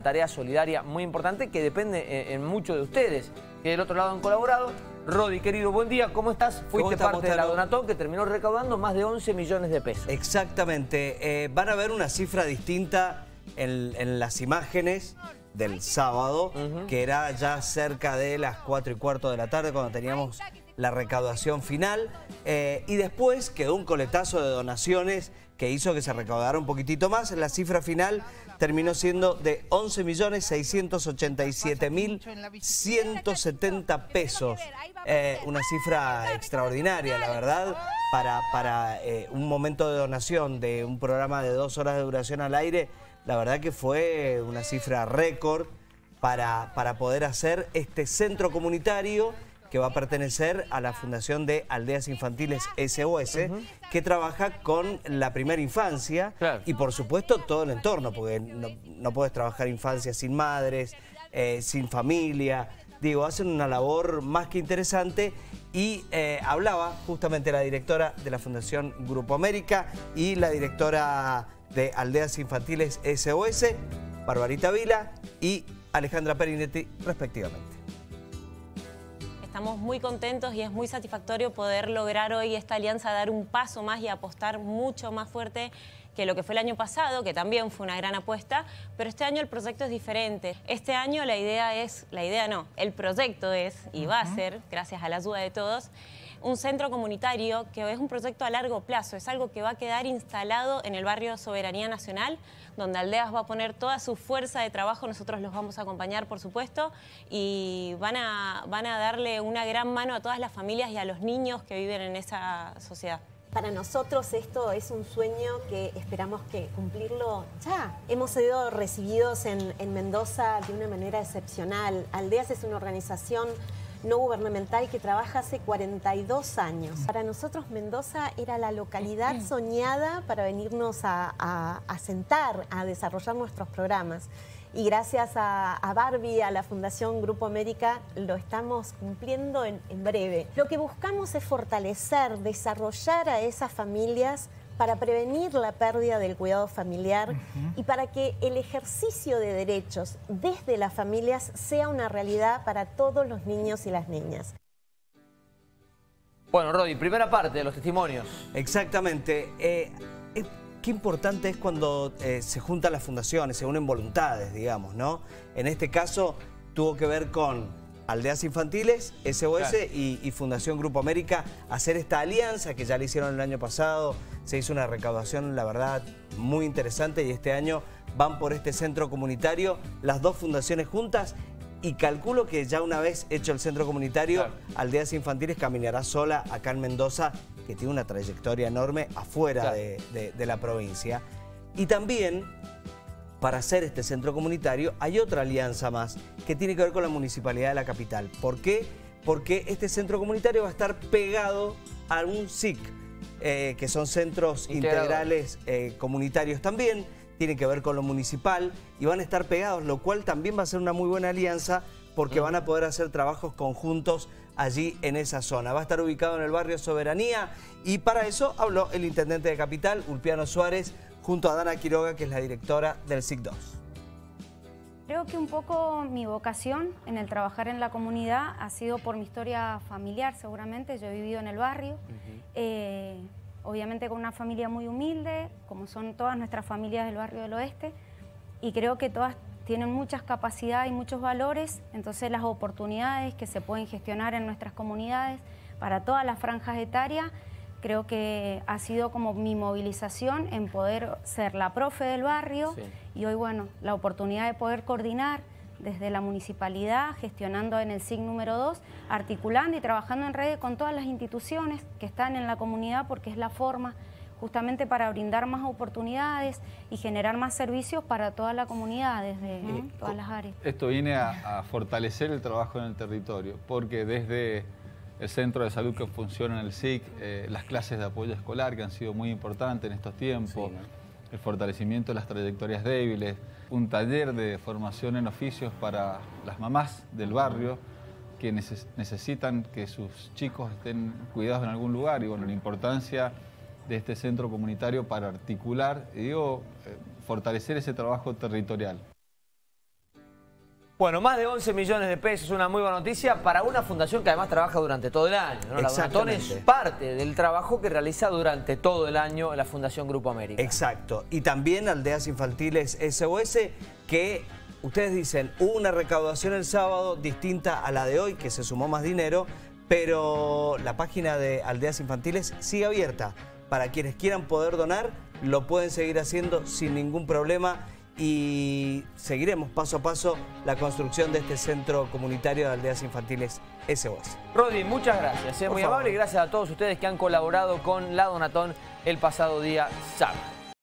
tarea solidaria muy importante que depende en mucho de ustedes, que del otro lado han colaborado. Rodi, querido, buen día, ¿cómo estás? Fuiste parte de la Donatón, que terminó recaudando más de 11 millones de pesos. Exactamente. Van a ver una cifra distinta en las imágenes del sábado, que era ya cerca de las 4:15 de la tarde, cuando teníamos la recaudación final. Y después quedó un coletazo de donaciones que hizo que se recaudara un poquitito más. La cifra final terminó siendo de 11.687.170 pesos. Una cifra extraordinaria, la verdad, para un momento de donación de un programa de 2 horas de duración al aire. La verdad que fue una cifra récord para poder hacer este centro comunitario que va a pertenecer a la Fundación de Aldeas Infantiles SOS, que trabaja con la primera infancia y por supuesto todo el entorno, porque no puedes trabajar infancia sin madres, sin familia. Digo, hacen una labor más que interesante y hablaba justamente la directora de la Fundación Grupo América y la directora de Aldeas Infantiles SOS, Barbarita Vila y Alejandra Perinetti, respectivamente. Estamos muy contentos y es muy satisfactorio poder lograr hoy esta alianza, dar un paso más y apostar mucho más fuerte que lo que fue el año pasado, que también fue una gran apuesta, pero este año el proyecto es diferente. Este año el proyecto es, y va a ser, gracias a la ayuda de todos, un centro comunitario que es un proyecto a largo plazo, es algo que va a quedar instalado en el barrio Soberanía Nacional, donde Aldeas va a poner toda su fuerza de trabajo, nosotros los vamos a acompañar, por supuesto, y van a darle una gran mano a todas las familias y a los niños que viven en esa sociedad. Para nosotros esto es un sueño que esperamos que cumplirlo ya. Hemos sido recibidos en Mendoza de una manera excepcional. Aldeas es una organización no gubernamental que trabaja hace 42 años. Para nosotros Mendoza era la localidad soñada para venirnos a sentar, a desarrollar nuestros programas. Y gracias a Barbie, a la Fundación Grupo América, lo estamos cumpliendo en breve. Lo que buscamos es fortalecer, desarrollar a esas familias para prevenir la pérdida del cuidado familiar y para que el ejercicio de derechos desde las familias sea una realidad para todos los niños y las niñas. Bueno, Rodi, primera parte de los testimonios. Exactamente. Qué importante es cuando se juntan las fundaciones, se unen voluntades, digamos, ¿no? En este caso tuvo que ver con Aldeas Infantiles, SOS y Fundación Grupo América, hacer esta alianza que ya la hicieron el año pasado. Se hizo una recaudación, la verdad, muy interesante y este año van por este centro comunitario, las dos fundaciones juntas. Y calculo que ya una vez hecho el centro comunitario, Aldeas Infantiles caminará sola acá en Mendoza, que tiene una trayectoria enorme afuera de la provincia. Y también, para hacer este centro comunitario, hay otra alianza más que tiene que ver con la Municipalidad de la Capital. ¿Por qué? Porque este centro comunitario va a estar pegado a un SIC, que son centros integrales comunitarios también. Tiene que ver con lo municipal y van a estar pegados, lo cual también va a ser una muy buena alianza porque van a poder hacer trabajos conjuntos allí en esa zona. Va a estar ubicado en el barrio Soberanía y para eso habló el intendente de Capital, Ulpiano Suárez, junto a Dana Quiroga, que es la directora del SIC 2. Creo que un poco mi vocación en el trabajar en la comunidad ha sido por mi historia familiar, seguramente. Yo he vivido en el barrio. Obviamente con una familia muy humilde, como son todas nuestras familias del barrio del oeste, y creo que todas tienen muchas capacidades y muchos valores, entonces las oportunidades que se pueden gestionar en nuestras comunidades para todas las franjas etarias, creo que ha sido como mi movilización en poder ser la profe del barrio y hoy, bueno, la oportunidad de poder coordinar desde la municipalidad, gestionando en el SIC número 2, articulando y trabajando en red con todas las instituciones que están en la comunidad, porque es la forma justamente para brindar más oportunidades y generar más servicios para toda la comunidad, desde todas las áreas. Esto viene a fortalecer el trabajo en el territorio, porque desde el centro de salud que funciona en el SIC, las clases de apoyo escolar que han sido muy importantes en estos tiempos, el fortalecimiento de las trayectorias débiles, un taller de formación en oficios para las mamás del barrio que necesitan que sus chicos estén cuidados en algún lugar y bueno, la importancia de este centro comunitario para articular y fortalecer ese trabajo territorial. Bueno, más de 11 millones de pesos, una muy buena noticia para una fundación que además trabaja durante todo el año, ¿no? La Donatón es parte del trabajo que realiza durante todo el año la Fundación Grupo América. Exacto. Y también Aldeas Infantiles SOS, que ustedes dicen, hubo una recaudación el sábado distinta a la de hoy, que se sumó más dinero, pero la página de Aldeas Infantiles sigue abierta. Para quienes quieran poder donar, lo pueden seguir haciendo sin ningún problema. Y seguiremos paso a paso la construcción de este centro comunitario de Aldeas Infantiles SOS. Rodi, muchas gracias, muy amable, y gracias a todos ustedes que han colaborado con la Donatón el pasado día sábado.